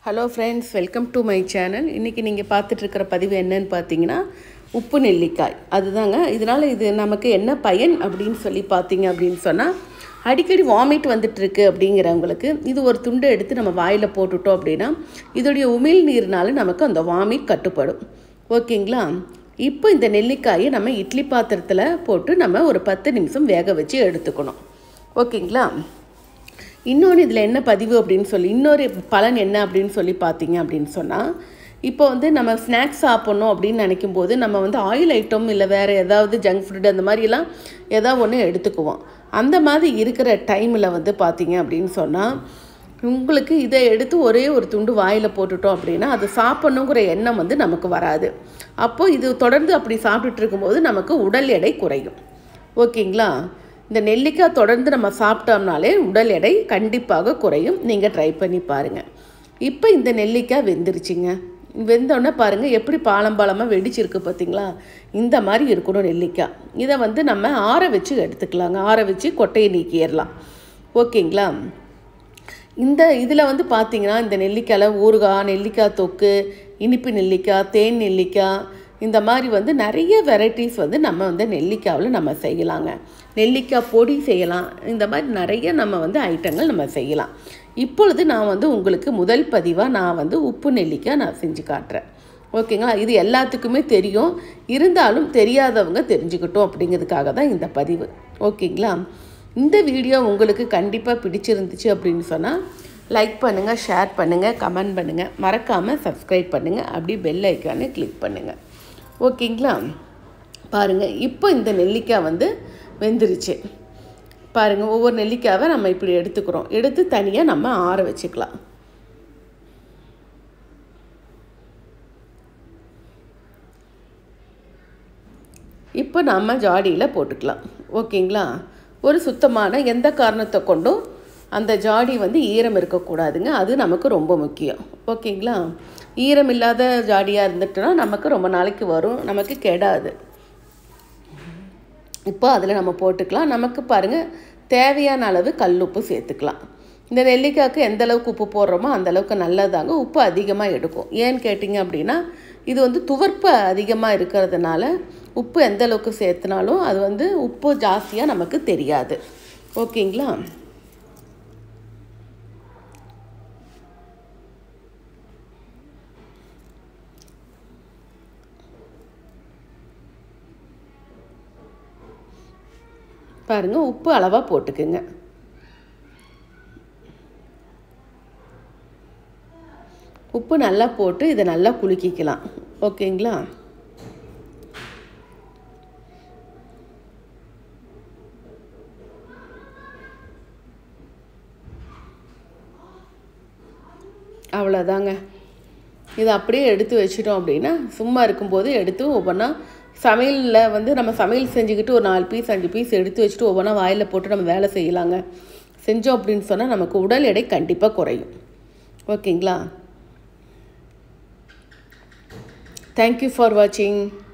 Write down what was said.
Hello friends, welcome to my channel. இன்னைக்கு நீங்க பார்த்துட்டு இருக்கிற பதிவு என்னன்னு பாத்தீங்கன்னா உப்பு நெல்லிக்காய். அதுதாங்க இதனால இது நமக்கு என்ன பயன் அப்படினு சொல்லி பாத்தீங்க அப்படினு சொன்னா அடிக்கடி வாமிட் வந்துட்டு இருக்கு அப்படிங்கறவங்களுக்கு இது ஒரு துண்டை எடுத்து நம்ம வாயில போட்டுட்டோம் அப்படினா இதோட உமிழ் நீர்னால நமக்கு அந்த வாமிட் கட்டுப்படும். ஓகேங்களா? இப்போ இந்த நெல்லிக்காயை நம்ம இட்லி பாத்திரத்துல போட்டு நம்ம ஒரு 10 நிமிஷம் வேக வச்சு எடுத்துக்கணும். ஓகேங்களா? இன்னொரு இதில் என்ன பதிவு அப்படின்னு சொல்லி இன்னொரு பலன் என்ன அப்படின்னு சொல்லி பார்த்தீங்க அப்படின்னு சொன்னால் இப்போ வந்து நம்ம ஸ்நாக்ஸ் சாப்பிட்ணும் அப்படின்னு நினைக்கும் போது நம்ம வந்து ஆயில் ஐட்டம் இல்லை வேறு ஏதாவது ஜங்க் ஃபுட் அந்த மாதிரிலாம் ஏதாவது ஒன்று எடுத்துக்குவோம். அந்த மாதிரி இருக்கிற டைமில் வந்து பார்த்தீங்க அப்படின்னு சொன்னால் உங்களுக்கு இதை எடுத்து ஒரே ஒரு துண்டு வாயில் போட்டுட்டோம் அப்படின்னா அது சாப்பிட்ணுங்கிற எண்ணம் வந்து நமக்கு வராது. அப்போது இது தொடர்ந்து அப்படி சாப்பிட்டுட்டு இருக்கும்போது நமக்கு உடல் எடை குறையும். ஓகேங்களா? இந்த நெல்லிக்காய் தொடர்ந்து நம்ம சாப்பிட்டோம்னாலே உடல் எடை கண்டிப்பாக குறையும். நீங்கள் ட்ரை பண்ணி பாருங்கள். இப்போ இந்த நெல்லிக்காய் வெந்துருச்சுங்க. வெந்தோடனே பாருங்கள் எப்படி பாலம்பாலமாக வெடிச்சிருக்கு பார்த்தீங்களா? இந்த மாதிரி இருக்கணும் நெல்லிக்காய். இதை வந்து நம்ம ஆற வச்சு எடுத்துக்கலாங்க. ஆற வச்சு கொட்டையை நீக்கிடலாம். ஓகேங்களா? இந்த இதில் வந்து பார்த்தீங்கன்னா இந்த நெல்லிக்காயில் ஊறுகாய், நெல்லிக்காய் தொக்கு, இனிப்பு நெல்லிக்காய், தேன் நெல்லிக்காய் இந்த மாதிரி வந்து நிறைய வெரைட்டிஸ் வந்து நம்ம வந்து நெல்லிக்காவில் நம்ம செய்யலாங்க. நெல்லிக்காய் பொடி செய்யலாம். இந்த மாதிரி நிறைய நம்ம வந்து ஐட்டங்கள் நம்ம செய்யலாம். இப்பொழுது நான் வந்து உங்களுக்கு முதல் பதிவாக நான் வந்து உப்பு நெல்லிக்காய் நான் செஞ்சு காட்டுறேன். ஓகேங்களா? இது எல்லாத்துக்குமே தெரியும். இருந்தாலும் தெரியாதவங்க தெரிஞ்சுக்கிட்டோம் அப்படிங்கிறதுக்காக தான் இந்த பதிவு. ஓகேங்களா? இந்த வீடியோ உங்களுக்கு கண்டிப்பாக பிடிச்சிருந்துச்சு அப்படின்னு சொன்னால் லைக் பண்ணுங்கள், ஷேர் பண்ணுங்கள், கமெண்ட் பண்ணுங்கள், மறக்காமல் சப்ஸ்கிரைப் பண்ணுங்கள், அப்படி பெல் ஐக்கானை கிளிக் பண்ணுங்கள். ஓகேங்களா? பாருங்கள் இப்போ இந்த நெல்லிக்காய் வந்து வெந்துருச்சு. பாருங்கள் ஒவ்வொரு நெல்லிக்காவை நம்ம இப்படி எடுத்துக்கிறோம். எடுத்து தனியாக நம்ம ஆற வச்சுக்கலாம். இப்போ நம்ம ஜாடியில் போட்டுக்கலாம். ஓகேங்களா? ஒரு சுத்தமான எந்த காரணத்தை கொண்டும் அந்த ஜாடி வந்து ஈரம் இருக்கக்கூடாதுங்க. அது நமக்கு ரொம்ப முக்கியம். ஓகேங்களா? ஈரம் இல்லாத ஜாடியாக இருந்துட்டுனா நமக்கு ரொம்ப நாளைக்கு வரும், நமக்கு கெடாது. இப்போ அதில் நம்ம போட்டுக்கலாம். நமக்கு பாருங்கள் தேவையான அளவு கல்லுப்பு சேர்த்துக்கலாம். இந்த நெல்லிக்காய்க்கு எந்த அளவுக்கு உப்பு போடுறோமோ அந்த அளவுக்கு நல்லதாங்க. உப்பு அதிகமாக எடுக்கும். ஏன்னு கேட்டிங்க அப்படின்னா இது வந்து துவர்ப்பு அதிகமாக இருக்கிறதுனால உப்பு எந்த அளவுக்கு சேர்த்துனாலும் அது வந்து உப்பு ஜாஸ்தியாக நமக்கு தெரியாது. ஓகேங்களா? பாருங்கள் உப்பு அளவாக போட்டுக்குங்க. உப்பு நல்லா போட்டு இதை நல்லா குலுக்கிக்கலாம். ஓகேங்களா? அவ்வளோதாங்க. இதை அப்படியே எடுத்து வச்சிட்டோம் அப்படின்னா சும்மா இருக்கும்போது எடுத்து ஒவ்வொன்றா சமையலில் வந்து நம்ம சமையல் செஞ்சுக்கிட்டு ஒரு 4 பீஸ் 5 பீஸ் எடுத்து வச்சுட்டு ஒவ்வொன்றா வாயில் போட்டு நம்ம வேலை செய்யலாங்க. செஞ்சோம் அப்படின்னு சொன்னால் நமக்கு உடல் எடை கண்டிப்பாக குறையும். ஓகேங்களா? தேங்க்யூ ஃபார் வாட்சிங்.